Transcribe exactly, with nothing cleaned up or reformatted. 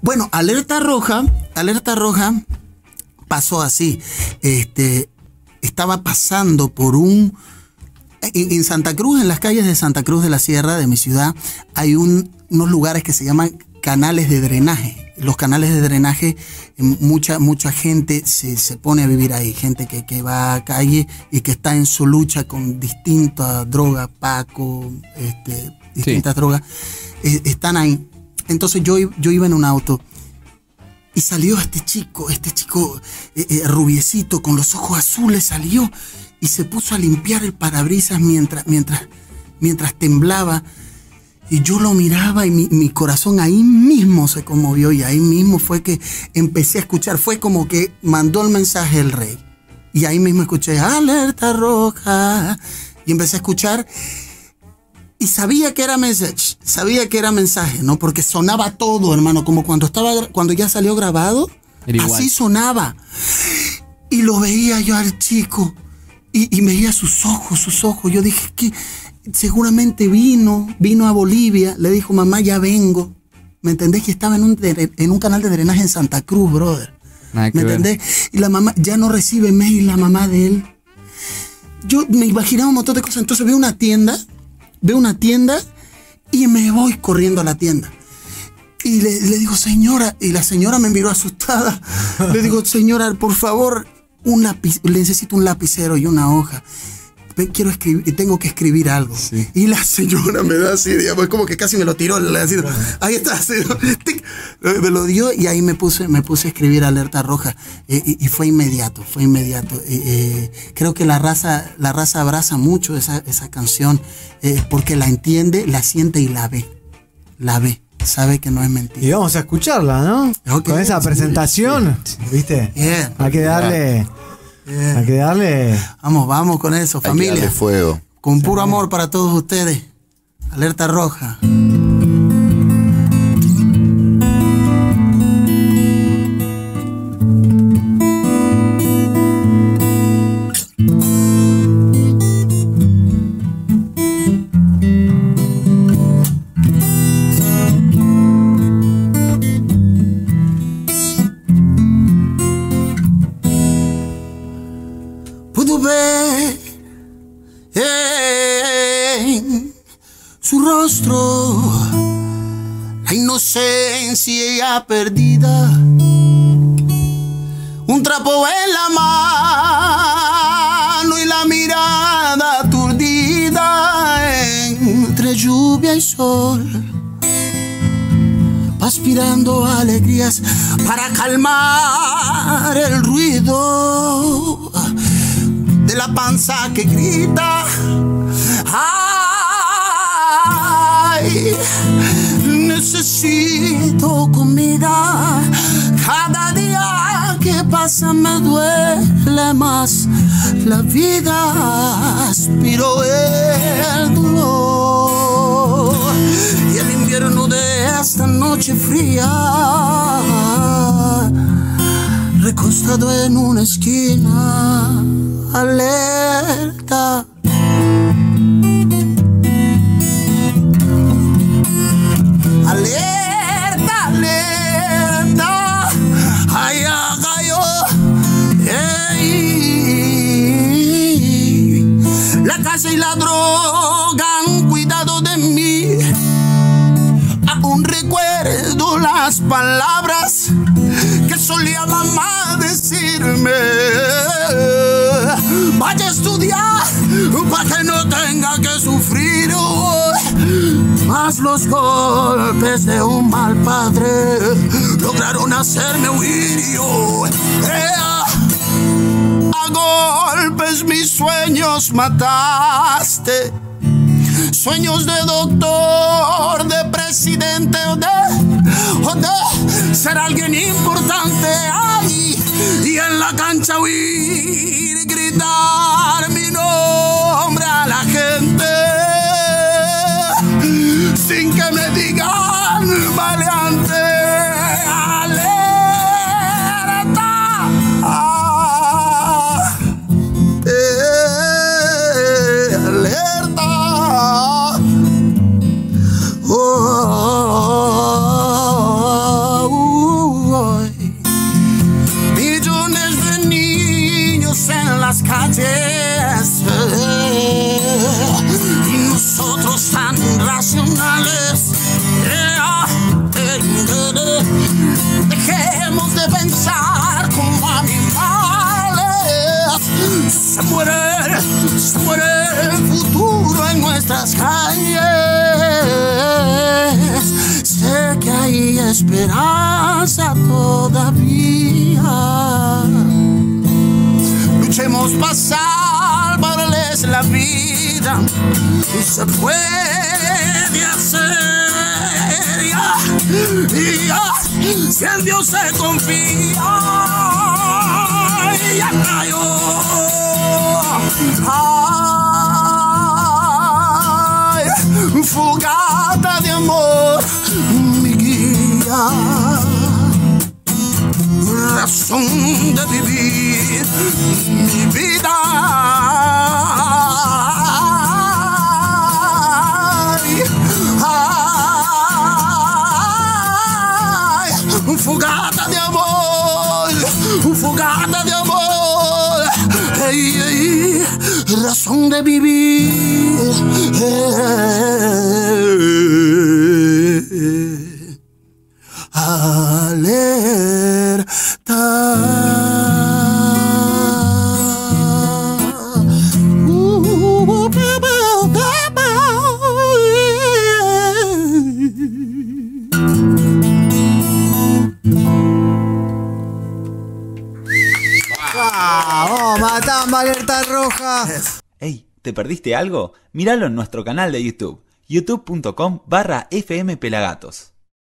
Bueno, alerta roja, alerta roja pasó así. Este, estaba pasando por un... En, en Santa Cruz, en las calles de Santa Cruz de la Sierra, de mi ciudad, hay un, unos lugares que se llaman canales de drenaje. Los canales de drenaje, mucha, mucha gente se, se pone a vivir ahí. Gente que, que va a calle y que está en su lucha con distintas drogas, paco, este, distintas sí. drogas. Eh, están ahí. Entonces yo, yo iba en un auto y salió este chico, este chico eh, eh, rubiecito con los ojos azules, salió y se puso a limpiar el parabrisas mientras, mientras, mientras temblaba. Y yo lo miraba y mi, mi corazón ahí mismo se conmovió y ahí mismo fue que empecé a escuchar. Fue como que mandó el mensaje el rey. Y ahí mismo escuché alerta roja y empecé a escuchar y sabía que era message, sabía que era mensaje, ¿no? Porque sonaba todo, hermano, como cuando estaba, cuando ya salió grabado, así sonaba. Y lo veía yo al chico y, y veía sus ojos, sus ojos. Yo dije que seguramente vino, vino a Bolivia, le dijo, mamá, ya vengo. ¿Me entendés? Que estaba en un, en un canal de drenaje en Santa Cruz, brother. ¿Me entendés? Y la mamá ya no recibe mail, la mamá de él. Yo me imaginaba un montón de cosas. Entonces veo una tienda, veo una tienda y me voy corriendo a la tienda. Y le, le digo, señora, y la señora me miró asustada. Le digo, señora, por favor, un lápiz, necesito un lapicero y una hoja. Quiero escribir, tengo que escribir algo. Sí. Y la señora me da así, digamos, como que casi me lo tiró. Así, ahí está, así, tic, me lo dio y ahí me puse, me puse a escribir alerta roja. Eh, y, y fue inmediato, fue inmediato. Eh, eh, creo que la raza, la raza abraza mucho esa, esa canción eh, porque la entiende, la siente y la ve. La ve. Sabe que no es mentira. Y vamos a escucharla, ¿no? Okay. Con esa presentación, sí, sí. ¿Viste? Yeah. Hay que darle... Yeah. Hay que darle... Vamos, vamos con eso, familia. Hay que darle fuego. Con puro amor para todos ustedes. Alerta roja. Puedo ver en su rostro la inocencia perdida, un trapo en la mano y la mirada aturdida entre lluvia y sol, aspirando alegrías para calmar el ruido de la panza que grita. Ay, necesito comida. Cada día que pasa me duele más la vida. Aspiro el dolor y el invierno de esta noche fría, recostado en una esquina. Alerta. Alerta, alerta. Ay, ay, oh, ey. La casa y la droga han cuidado de mí. Aún recuerdo las palabras que solía mamá decirme. Vaya a estudiar para que no tenga que sufrir más los golpes de un mal padre. Lograron hacerme huir y yo, eh, a golpes mis sueños mataste. Sueños de doctor, de presidente o de, o de ser alguien importante. Ay, y en la cancha huir, gritar mi nombre a la gente sin que me digan valiente. Alerta. Ah, eh, alerta. Oh, oh, oh, oh. Se muere, se muere el futuro en nuestras calles. Sé que hay esperanza todavía. Luchemos para salvarles la vida y se puede hacer, ya, ya, si en Dios se confía. Ya cayó, ay, fugata de amor, mi guía, razón de vivir mi vida. Ay, ay, fugata de amor, fugata de amor. Hey, hey, razón de vivir. Hey, alerta. ¡Vamos, Matamba, alerta roja! Ey, ¿te perdiste algo? Míralo en nuestro canal de YouTube, youtube punto com barra F M Pelagatos.